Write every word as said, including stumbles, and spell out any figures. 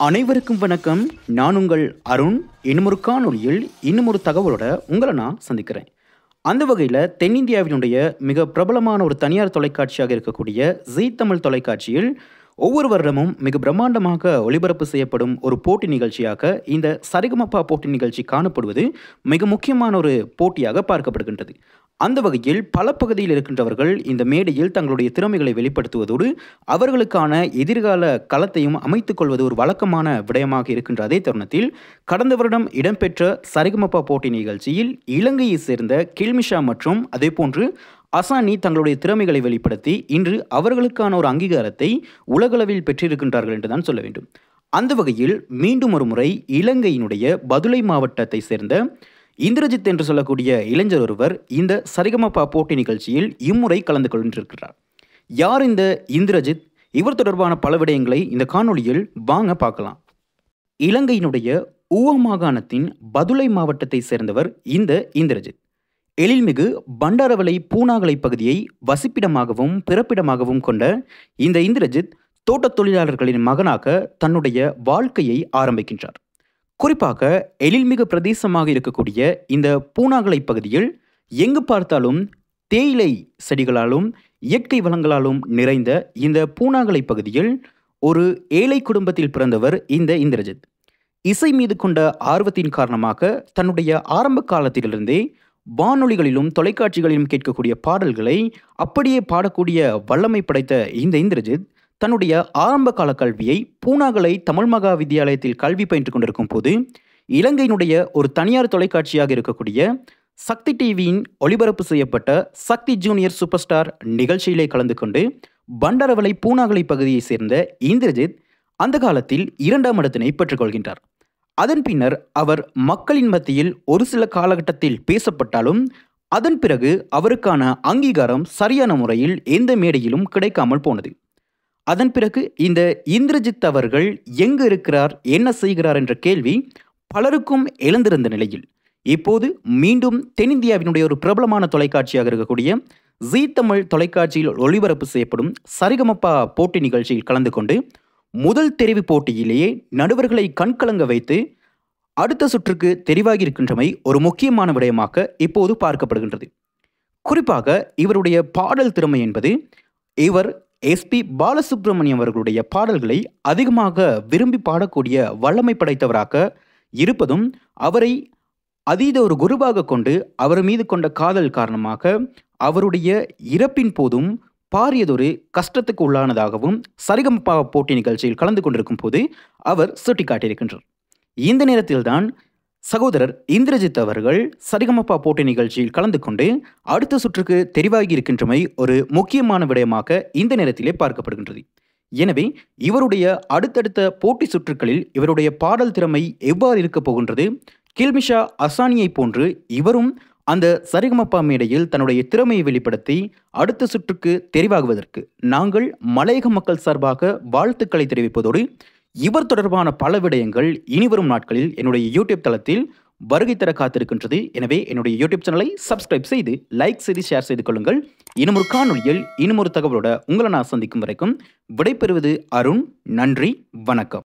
அனைவருக்கும் வணக்கம். நான் உங்கள் அருண். இன்னுமொரு காணொளியில் இன்னுமொரு தகவலோட உங்களை நான் சந்திக்கிறேன். அந்த வகையில் தென்னிந்தியாவினுடைய மிக பிரபலமான ஒரு தனியார் தொலைக்காட்சியாக இருக்கக்கூடிய ஜீ தமிழ் தொலைக்காட்சியில் ஒவ்வொரு வருடமும் மிக பிரம்மாண்டமாக ஒளிபரப்பு செய்யப்படும் ஒரு போட்டி நிகழ்ச்சியாக இந்த சரிகமபா போட்டி நிகழ்ச்சி காணப்படுவது மிக முக்கியமான ஒரு போட்டியாக பார்க்கப்படுகின்றது. அந்த வகையில் பல பகுதியில் இருக்கின்றவர்கள் இந்த மேடையில் தங்களுடைய திறமைகளை வெளிப்படுத்துவதோடு அவர்களுக்கான எதிர்கால களத்தையும் அமைத்துக் கொள்வது ஒரு வழக்கமான விடயமாக இருக்கின்ற அதே தருணத்தில் கடந்த வருடம் இடம்பெற்ற சரிகமபா போட்டி நிகழ்ச்சியில் இலங்கையை சேர்ந்த கில்மிஷா மற்றும் அதே போன்று அசானி தங்களுடைய திறமைகளை வெளிப்படுத்தி இன்று அவர்களுக்கான ஒரு அங்கீகாரத்தை உலகளவில் பெற்றிருக்கின்றார்கள் என்றுதான் சொல்ல வேண்டும். அந்த வகையில் மீண்டும் ஒரு முறை இலங்கையினுடைய பதுளை மாவட்டத்தை சேர்ந்த இந்திரஜித் என்று சொல்லக்கூடிய இளைஞர் ஒருவர் இந்த சரிகமபா போட்டி நிகழ்ச்சியில் இம்முறை கலந்து கொண்டிருக்கிறார். யார் இந்த இந்திரஜித்? இவர் தொடர்பான பல விடயங்களை இந்த காணொளியில் வாங்க பார்க்கலாம். இலங்கையினுடைய ஊவா மாகாணத்தின் பதுளை மாவட்டத்தை சேர்ந்தவர் இந்த இந்திரஜித். எழில்மிகு பண்டாரவளை பூனாகலை பகுதியை வசிப்பிடமாகவும் பிறப்பிடமாகவும் கொண்ட இந்த இந்திரஜித் தோட்டத் தொழிலாளர்களின் மகனாக தன்னுடைய வாழ்க்கையை ஆரம்பிக்கின்றார். குறிப்பாக எழில்மிகு பிரதேசமாக இருக்கக்கூடிய இந்த பூனாகலை பகுதியில் எங்கு பார்த்தாலும் தேயிலை செடிகளாலும் இயற்கை வளங்களாலும் நிறைந்த இந்த பூனாகலை பகுதியில் ஒரு ஏழை குடும்பத்தில் பிறந்தவர் இந்த இந்திரஜித். இசை மீது கொண்ட ஆர்வத்தின் காரணமாக தன்னுடைய ஆரம்ப காலத்திலிருந்தே வானொலிகளிலும் தொலைக்காட்சிகளிலும் கேட்கக்கூடிய பாடல்களை அப்படியே பாடக்கூடிய வல்லமை படைத்த இந்த இந்திரஜித் தன்னுடைய ஆரம்ப கால கல்வியை பூனாகலை தமிழ் மகா வித்தியாலயத்தில் கல்வி பயின்று கொண்டிருக்கும் போது இலங்கையினுடைய ஒரு தனியார் தொலைக்காட்சியாக இருக்கக்கூடிய சக்தி டிவியின் ஒளிபரப்பு செய்யப்பட்ட சக்தி ஜூனியர் சூப்பர் ஸ்டார் நிகழ்ச்சியிலே கலந்து கொண்டு பண்டாரவளை பூனாகலை பகுதியை சேர்ந்த இந்திரஜித் அந்த காலத்தில் இரண்டாம் இடத்தினை பெற்றுக்கொள்கின்றார். அதன் பின்னர் அவர் மக்களின் மத்தியில் ஒரு சில காலகட்டத்தில் பேசப்பட்டாலும் அதன் பிறகு அவருக்கான அங்கீகாரம் சரியான முறையில் எந்த மேடையிலும் கிடைக்காமல் போனது. அதன் பிறகு இந்த இந்திரஜித் அவர்கள் எங்கு இருக்கிறார், என்ன செய்கிறார் என்ற கேள்வி பலருக்கும் எழுந்திருந்த நிலையில் இப்போது மீண்டும் தென்னிந்தியாவினுடைய ஒரு பிரபலமான தொலைக்காட்சியாக இருக்கக்கூடிய ஜீ தமிழ் தொலைக்காட்சியில் ஒளிபரப்பு செய்யப்படும் சரிகமபா போட்டி நிகழ்ச்சியில் கலந்து கொண்டு முதல் தெரிவு போட்டியிலேயே நடுவர்களை கண்கலங்க வைத்து அடுத்த சுற்றுக்கு தெரிவாகி இருக்கின்றமை ஒரு முக்கியமான விடயமாக இப்போது பார்க்கப்படுகின்றது. குறிப்பாக இவருடைய பாடல் திறமை என்பது இவர் எஸ்பி பாலசுப்ரமணியம் அவர்களுடைய பாடல்களை அதிகமாக விரும்பி பாடக்கூடிய வல்லமை படைத்தவராக இருப்பதும் அவரை அதீத ஒரு குருவாக கொண்டு அவர் மீது கொண்ட காதல் காரணமாக அவருடைய இறப்பின் போதும் பாரியதொரு கஷ்டத்துக்கு உள்ளானதாகவும் சரிகமபா போட்டி நிகழ்ச்சியில் கலந்து கொண்டிருக்கும் போது அவர் சுட்டிக்காட்டியிருக்கின்றார். இந்த நேரத்தில்தான் சகோதரர் இந்திரஜித் அவர்கள் சரிகமபா போட்டி நிகழ்ச்சியில் கலந்து கொண்டு அடுத்த சுற்றுக்கு தெரிவாகி இருக்கின்றமை ஒரு முக்கியமான விடயமாக இந்த நேரத்திலே பார்க்கப்படுகின்றது. எனவே இவருடைய அடுத்தடுத்த போட்டி சுற்றுக்களில் இவருடைய பாடல் திறமை எவ்வாறு இருக்கப் போகின்றது, கில்மிஷா அசானியை போன்று இவரும் அந்த சரிகமபா மேடையில் தன்னுடைய திறமையை வெளிப்படுத்தி அடுத்த சுற்றுக்கு தெரிவாகுவதற்கு நாங்கள் மலையக மக்கள் சார்பாக வாழ்த்துக்களை தெரிவிப்பதோடு இவர் தொடர்பான பல விடயங்கள் இனிவரும் நாட்களில் என்னுடைய யூடியூப் தளத்தில் வருகை தர காத்திருக்கின்றது. எனவே என்னுடைய யூடியூப் சேனலை சப்ஸ்கிரைப் செய்து லைக் செய்து ஷேர் செய்து கொள்ளுங்கள். இன்னும் ஒரு காணொளியில் இன்னும் ஒரு தகவலோட உங்களை நான் சந்திக்கும் வரைக்கும் விடைபெறுவது அருண். நன்றி, வணக்கம்.